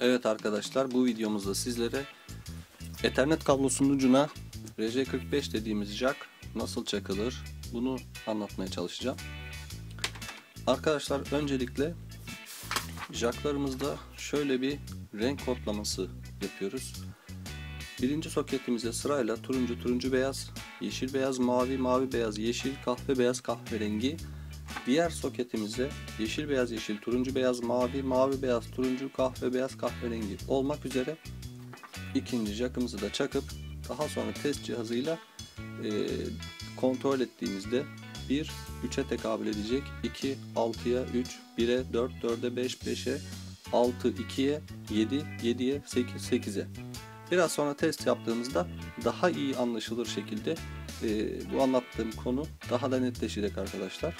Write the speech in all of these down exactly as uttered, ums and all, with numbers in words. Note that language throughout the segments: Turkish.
Evet arkadaşlar, bu videomuzda sizlere Ethernet kablosunun ucuna R J kırk beş dediğimiz jack nasıl çakılır bunu anlatmaya çalışacağım. Arkadaşlar, öncelikle jacklarımızda şöyle bir renk kodlaması yapıyoruz. Birinci soketimize sırayla turuncu turuncu beyaz, yeşil beyaz mavi, mavi beyaz yeşil, kahve beyaz kahverengi. Diğer soketimize yeşil beyaz yeşil, turuncu beyaz mavi, mavi beyaz turuncu, kahve beyaz kahverengi olmak üzere ikinci jackımızı da çakıp daha sonra test cihazıyla e, kontrol ettiğimizde bir üçe tekabül edecek, iki altıya, üç bire, dört dörde, beş beşe, altı ikiye, yedi yediye, sekiz sekize. Biraz sonra test yaptığımızda daha iyi anlaşılır şekilde e, bu anlattığım konu daha da netleşecek arkadaşlar.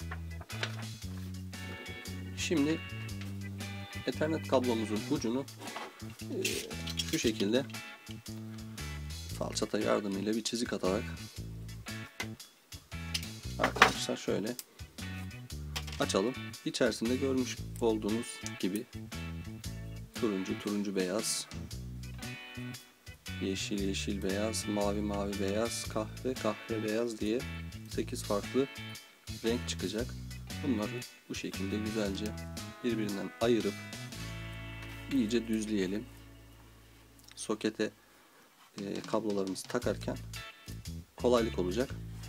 Şimdi Ethernet kablomuzun ucunu e, şu şekilde falçata yardımıyla bir çizik atarak arkadaşlar şöyle açalım. İçerisinde görmüş olduğunuz gibi turuncu turuncu beyaz, yeşil yeşil beyaz, mavi mavi beyaz, kahve kahve beyaz diye sekiz farklı renk çıkacak. Bunları bu şekilde güzelce birbirinden ayırıp iyice düzleyelim. Sokete e, kablolarımızı takarken kolaylık olacak.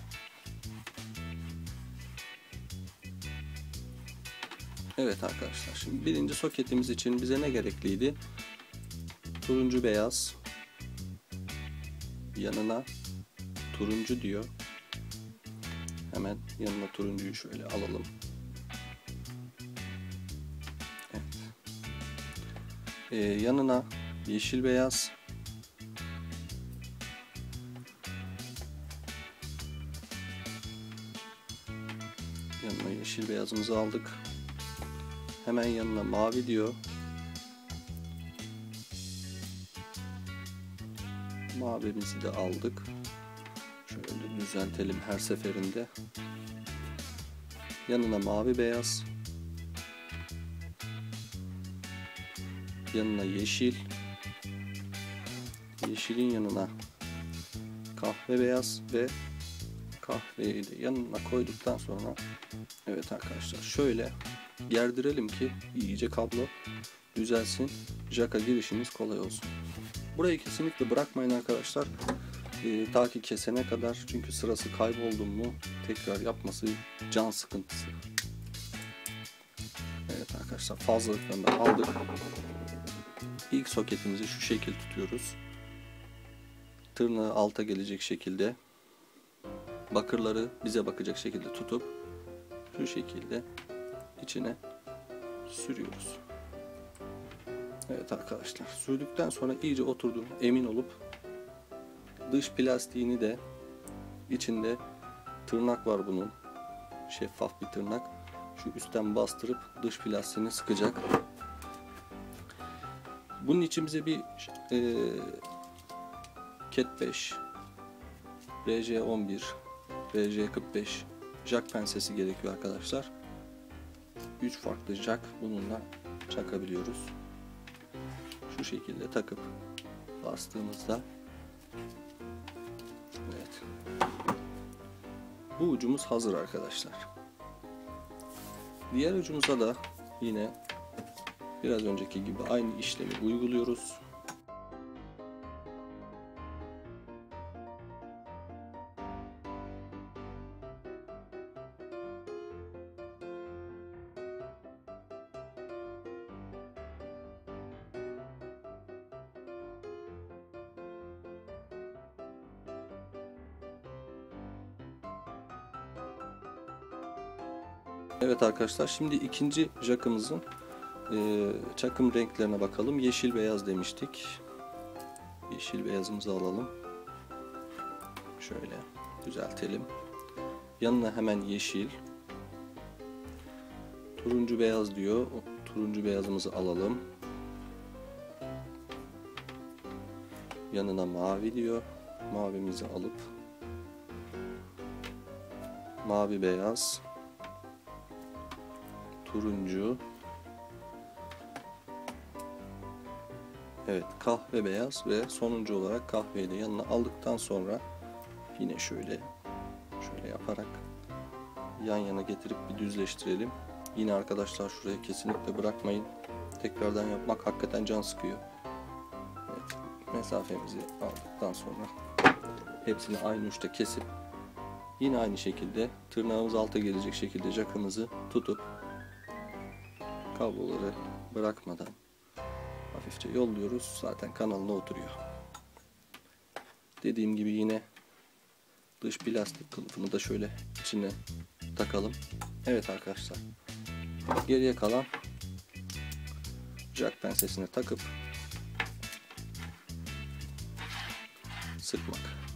Evet arkadaşlar, şimdi birinci soketimiz için bize ne gerekliydi? Turuncu beyaz, yanına turuncu diyor. Hemen yanına turuncuyu şöyle alalım. Evet. Ee, yanına yeşil beyaz, yanına yeşil beyazımızı aldık. Hemen yanına mavi diyor. Mavimizi de aldık. Şöyle düzeltelim her seferinde. Yanına mavi beyaz. Yanına yeşil. Yeşilin yanına kahve beyaz ve kahveyi de yanına koyduktan sonra evet arkadaşlar şöyle gerdirelim ki iyice kablo düzelsin. Jack'a girişimiz kolay olsun. Burayı kesinlikle bırakmayın arkadaşlar. Ee, ta ki kesene kadar, çünkü sırası kayboldu mu tekrar yapması can sıkıntısı. Evet arkadaşlar, fazlalıklarını da aldık. İlk soketimizi şu şekil tutuyoruz. Tırnağı alta gelecek şekilde, bakırları bize bakacak şekilde tutup şu şekilde içine sürüyoruz. Evet arkadaşlar, sürdükten sonra iyice oturduğunu emin olup dış plastiğini de, içinde tırnak var bunun, şeffaf bir tırnak, şu üstten bastırıp dış plastiğini sıkacak. Bunun için bize bir e, cat beş, R J on bir, R J kırk beş jack pensesi gerekiyor arkadaşlar. üç farklı jack bununla çakabiliyoruz. Şu şekilde takıp bastığımızda evet, bu ucumuz hazır arkadaşlar. Diğer ucumuza da yine biraz önceki gibi aynı işlemi uyguluyoruz. Evet arkadaşlar, şimdi ikinci jackımızın e, çakım renklerine bakalım. Yeşil beyaz demiştik. Yeşil beyazımızı alalım. Şöyle düzeltelim. Yanına hemen yeşil. Turuncu beyaz diyor. O turuncu beyazımızı alalım. Yanına mavi diyor. Mavimizi alıp mavi beyaz, turuncu, Evet, kahve beyaz ve sonuncu olarak kahveyi de yanına aldıktan sonra yine şöyle şöyle yaparak yan yana getirip bir düzleştirelim. Yine arkadaşlar şuraya kesinlikle bırakmayın. Tekrardan yapmak hakikaten can sıkıyor. Evet, mesafemizi aldıktan sonra hepsini aynı uçta kesip yine aynı şekilde tırnağımız alta gelecek şekilde jackımızı tutup kabloları bırakmadan hafifçe yolluyoruz. Zaten kanalına oturuyor. Dediğim gibi yine dış plastik kılıfını da şöyle içine takalım. Evet arkadaşlar. Geriye kalan jack pensesine takıp sıkmak.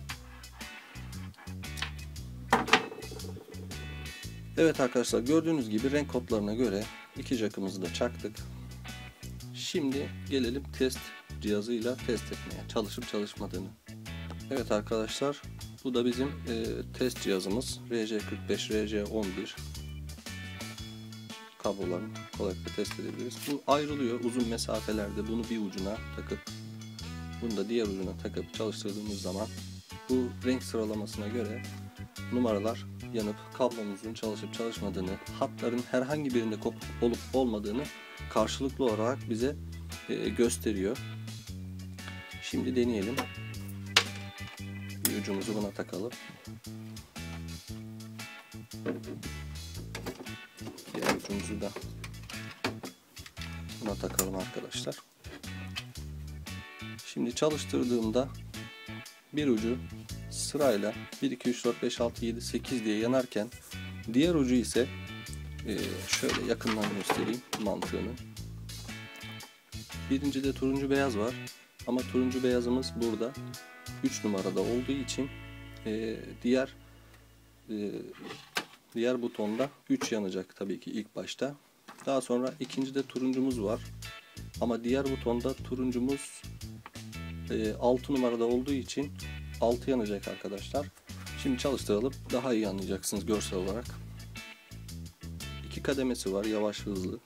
Evet arkadaşlar, gördüğünüz gibi renk kodlarına göre iki jackımızı da çaktık. Şimdi gelelim test cihazıyla test etmeye, çalışıp çalışmadığını. Evet arkadaşlar, bu da bizim e, test cihazımız R J kırk beş, R J on bir kablolarını kolaylıkla test edebiliriz. Bu ayrılıyor uzun mesafelerde, bunu bir ucuna takıp bunu da diğer ucuna takıp çalıştırdığımız zaman bu renk sıralamasına göre numaralar yanıp kablomuzun çalışıp çalışmadığını, hatların herhangi birinde kopuk olup olmadığını karşılıklı olarak bize e, gösteriyor. Şimdi deneyelim. Bir ucumuzu buna takalım. Diğer ucumuzu da buna takalım arkadaşlar. Şimdi çalıştırdığımda bir ucu sırayla bir, iki, üç, dört, beş, altı, yedi, sekiz diye yanarken diğer ucu ise e, şöyle yakından göstereyim mantığını. Birincide turuncu beyaz var ama turuncu beyazımız burada üç numarada olduğu için e, diğer e, diğer butonda üç yanacak tabii ki ilk başta. Daha sonra ikincide turuncumuz var ama diğer butonda turuncumuz e, altı numarada olduğu için altı yanacak arkadaşlar. Şimdi çalıştıralım, daha iyi anlayacaksınız görsel olarak. İki kademesi var, yavaş hızlı.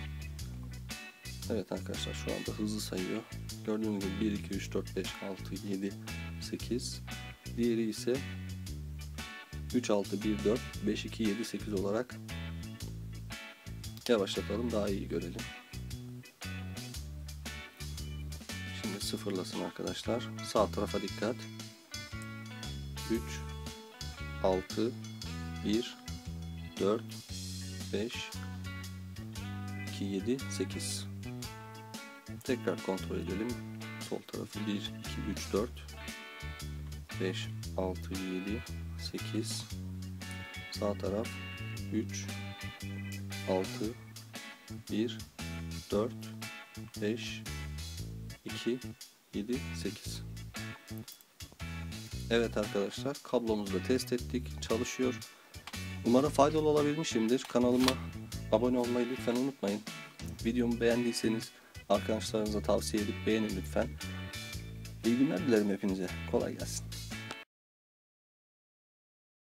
Evet arkadaşlar, şu anda hızlı sayıyor. Gördüğünüz gibi bir, iki, üç, dört, beş, altı, yedi, sekiz. Diğeri ise üç, altı, bir, dört, beş, iki, yedi, sekiz olarak yavaşlatalım, daha iyi görelim. Şimdi sıfırlasın arkadaşlar. Sağ tarafa dikkat. üç, altı, bir, dört, beş, iki, yedi, sekiz. Tekrar kontrol edelim. Sol tarafı bir, iki, üç, dört, beş, altı, yedi, sekiz. Sağ taraf üç, altı, bir, dört, beş, iki, yedi, sekiz. Evet arkadaşlar, kablomuzu da test ettik. Çalışıyor. Umarım faydalı olabilmişimdir. Kanalıma abone olmayı lütfen unutmayın. Videomu beğendiyseniz arkadaşlarınıza tavsiye edip beğenin lütfen. İyi günler dilerim hepinize. Kolay gelsin.